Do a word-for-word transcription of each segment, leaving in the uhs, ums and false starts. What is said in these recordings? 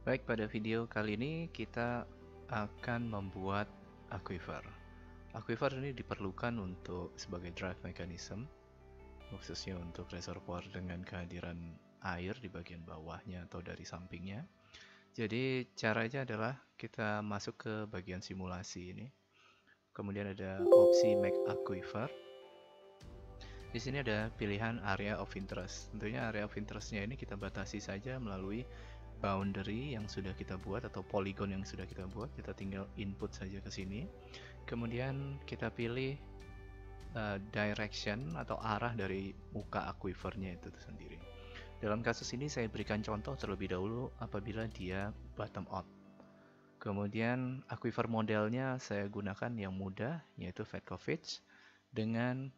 Baik, pada video kali ini kita akan membuat aquifer. Aquifer ini diperlukan untuk sebagai drive mechanism, khususnya untuk reservoir dengan kehadiran air di bagian bawahnya atau dari sampingnya. Jadi caranya adalah kita masuk ke bagian simulasi ini. Kemudian ada opsi make aquifer. Di sini ada pilihan area of interest. Tentunya area of interestnya ini kita batasi saja melalui boundary yang sudah kita buat atau polygon yang sudah kita buat. Kita tinggal input saja ke sini. Kemudian kita pilih uh, direction atau arah dari muka aquifernya itu sendiri. Dalam kasus ini saya berikan contoh terlebih dahulu apabila dia bottom up. Kemudian aquifer modelnya saya gunakan yang mudah, yaitu Petrovich dengan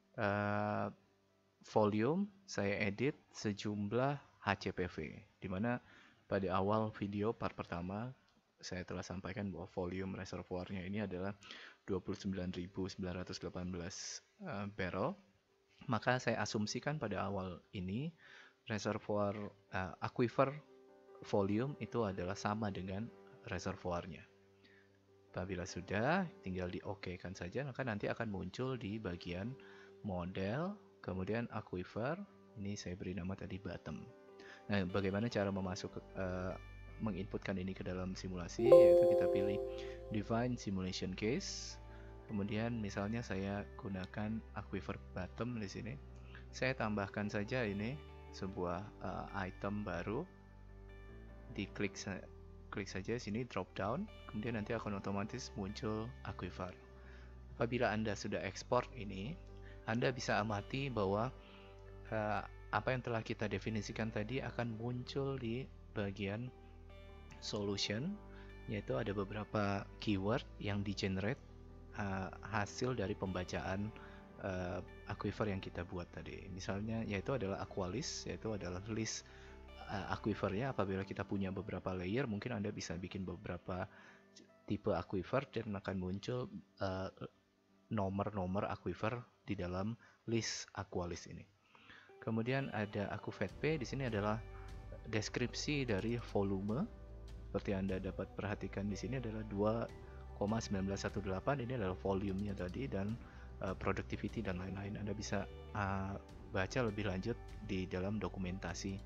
uh, volume saya edit sejumlah H C P V, dimana pada awal video part pertama saya telah sampaikan bahwa volume reservoirnya ini adalah dua puluh sembilan ribu sembilan ratus delapan belas uh, barrel. Maka saya asumsikan pada awal ini reservoir uh, aquifer volume itu adalah sama dengan reservoirnya. Apabila sudah, tinggal di OK kan saja, maka nanti akan muncul di bagian model, kemudian aquifer. Ini saya beri nama tadi bottom. Nah, bagaimana cara memasuk uh, menginputkan ini ke dalam simulasi, yaitu kita pilih define simulation case. Kemudian misalnya saya gunakan aquifer bottom di sini. Saya tambahkan saja ini sebuah uh, item baru. Diklik klik saja sini drop down, kemudian nanti akan otomatis muncul aquifer. Apabila Anda sudah ekspor ini, Anda bisa amati bahwa uh, apa yang telah kita definisikan tadi akan muncul di bagian solution, yaitu ada beberapa keyword yang di-generate uh, hasil dari pembacaan uh, aquifer yang kita buat tadi. Misalnya yaitu adalah aqualist, yaitu adalah list uh, aquifernya. Apabila kita punya beberapa layer, mungkin Anda bisa bikin beberapa tipe aquifer dan akan muncul uh, nomor-nomor aquifer di dalam list aqualist ini. Kemudian ada AquaVetP, di sini adalah deskripsi dari volume. Seperti Anda dapat perhatikan di sini adalah dua koma satu sembilan satu delapan, ini adalah volumenya tadi, dan uh, productivity dan lain-lain. Anda bisa uh, baca lebih lanjut di dalam dokumentasi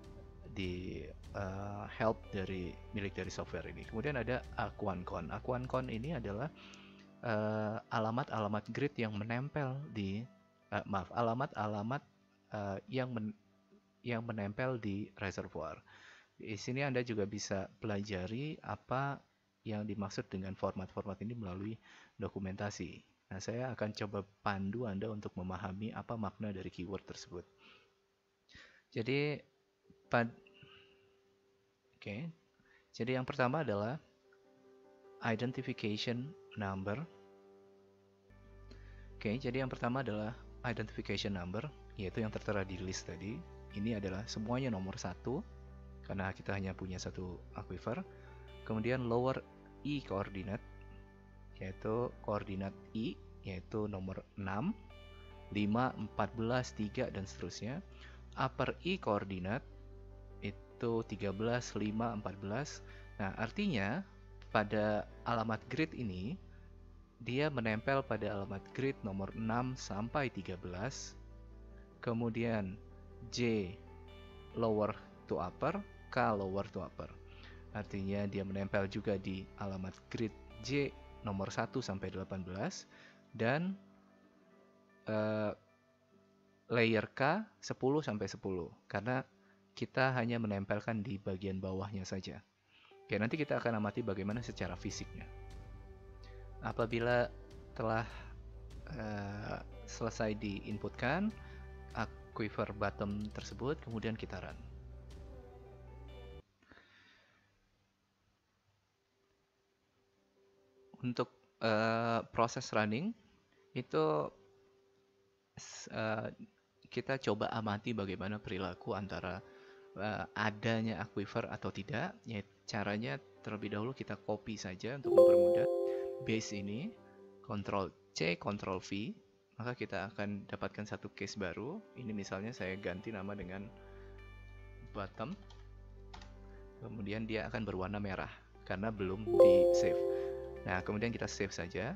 di uh, help dari milik dari software ini. Kemudian ada AquanCon. AquanCon ini adalah alamat-alamat uh, grid yang menempel di uh, maaf alamat-alamat uh, yang men, yang menempel di reservoir. Di sini Anda juga bisa pelajari apa yang dimaksud dengan format-format ini melalui dokumentasi. Nah, saya akan coba pandu Anda untuk memahami apa makna dari keyword tersebut. Jadi pad Oke. Okay. Jadi yang pertama adalah identification number. Oke, okay, jadi yang pertama adalah identification number, yaitu yang tertera di list tadi. Ini adalah semuanya nomor satu, karena kita hanya punya satu aquifer. Kemudian lower E coordinate, yaitu koordinat I, yaitu nomor enam, lima, empat belas, tiga, dan seterusnya. Upper E coordinate itu tiga belas, lima, empat belas. Nah, artinya pada alamat grid ini dia menempel pada alamat grid nomor enam sampai tiga belas. Kemudian J lower to upper, K lower to upper. Artinya dia menempel juga di alamat grid J nomor satu sampai delapan belas, dan uh, layer K sepuluh sampai sepuluh, karena kita hanya menempelkan di bagian bawahnya saja. Oke, nanti kita akan amati bagaimana secara fisiknya. Apabila telah uh, selesai diinputkan aquifer bottom tersebut, kemudian kita run. Untuk uh, proses running itu uh, kita coba amati bagaimana perilaku antara Uh, adanya aquifer atau tidak. Ya, caranya terlebih dahulu kita copy saja untuk mempermudah base ini, Ctrl C, Ctrl V, maka kita akan dapatkan satu case baru. Ini misalnya saya ganti nama dengan bottom. kemudian dia akan berwarna merah karena belum di save. Nah, kemudian kita save saja.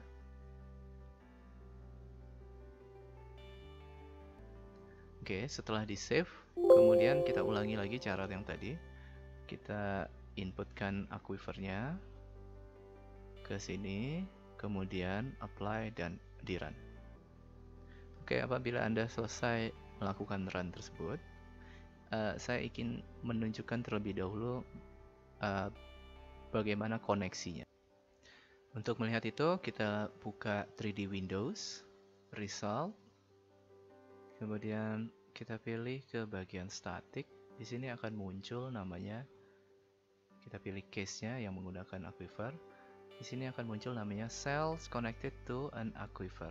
Oke, setelah di save, kemudian kita ulangi lagi cara yang tadi. Kita inputkan aquifernya ke sini, kemudian apply dan di run. Oke, apabila Anda selesai melakukan run tersebut, uh, saya ingin menunjukkan terlebih dahulu uh, bagaimana koneksinya. Untuk melihat itu, kita buka tiga D Windows, Result, kemudian kita pilih ke bagian static. Di sini akan muncul namanya, kita pilih case-nya yang menggunakan aquifer. Di sini akan muncul namanya cells connected to an aquifer.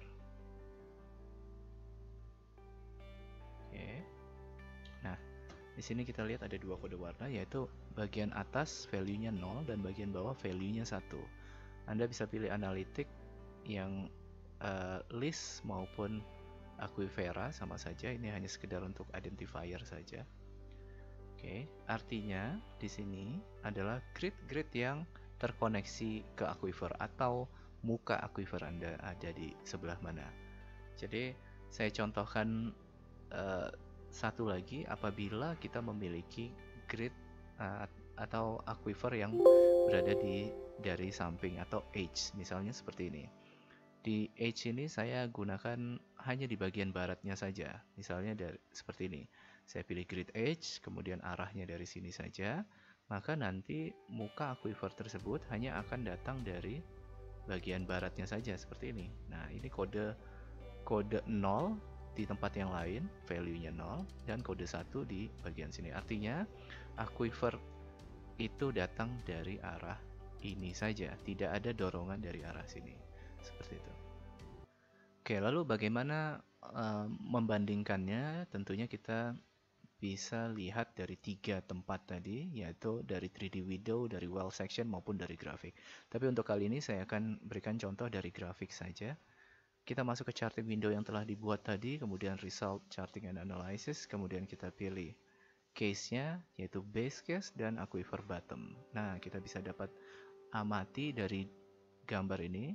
Oke. Nah, di sini kita lihat ada dua kode warna, yaitu bagian atas value-nya nol dan bagian bawah value-nya satu. Anda bisa pilih analitik yang uh, list maupun aquifera sama saja. Ini hanya sekedar untuk identifier saja. Oke, artinya di sini adalah grid-grid yang terkoneksi ke aquifer atau muka aquifer Anda ada di sebelah mana. Jadi saya contohkan uh, satu lagi, apabila kita memiliki grid uh, atau aquifer yang berada di dari samping atau edge, misalnya seperti ini. Di edge ini saya gunakan hanya di bagian baratnya saja, misalnya dari seperti ini. Saya pilih grid edge, kemudian arahnya dari sini saja, maka nanti muka aquifer tersebut hanya akan datang dari bagian baratnya saja seperti ini. Nah, ini kode kode nol di tempat yang lain, value-nya nol, dan kode satu di bagian sini. Artinya aquifer itu datang dari arah ini saja, tidak ada dorongan dari arah sini. Seperti itu. Oke, lalu bagaimana uh, membandingkannya? Tentunya kita bisa lihat dari tiga tempat tadi, yaitu dari tiga D window, dari well section, maupun dari grafik. Tapi untuk kali ini saya akan berikan contoh dari grafik saja. Kita masuk ke charting window yang telah dibuat tadi, kemudian result, charting and analysis, kemudian kita pilih case-nya, yaitu base case dan aquifer bottom. Nah, kita bisa dapat amati dari gambar ini.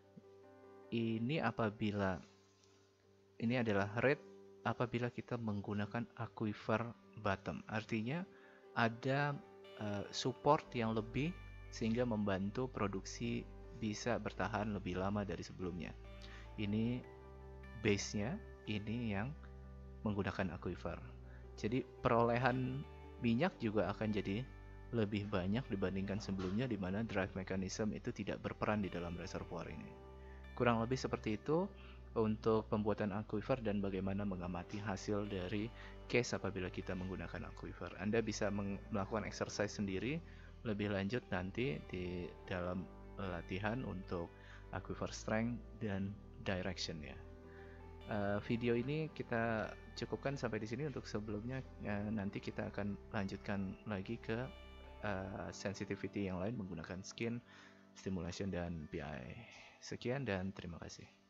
Ini apabila ini adalah red apabila kita menggunakan aquifer bottom, artinya ada uh, support yang lebih sehingga membantu produksi bisa bertahan lebih lama dari sebelumnya. Ini base-nya, ini yang menggunakan aquifer. Jadi perolehan minyak juga akan jadi lebih banyak dibandingkan sebelumnya, di mana drive mechanism itu tidak berperan di dalam reservoir ini. Kurang lebih seperti itu untuk pembuatan aquifer dan bagaimana mengamati hasil dari case apabila kita menggunakan aquifer. Anda bisa melakukan exercise sendiri lebih lanjut nanti di dalam latihan untuk aquifer strength dan direction ya. Uh, video ini kita cukupkan sampai di sini. Untuk sebelumnya uh, nanti kita akan lanjutkan lagi ke uh, sensitivity yang lain menggunakan skin, stimulation, dan P I. Sekian dan terima kasih.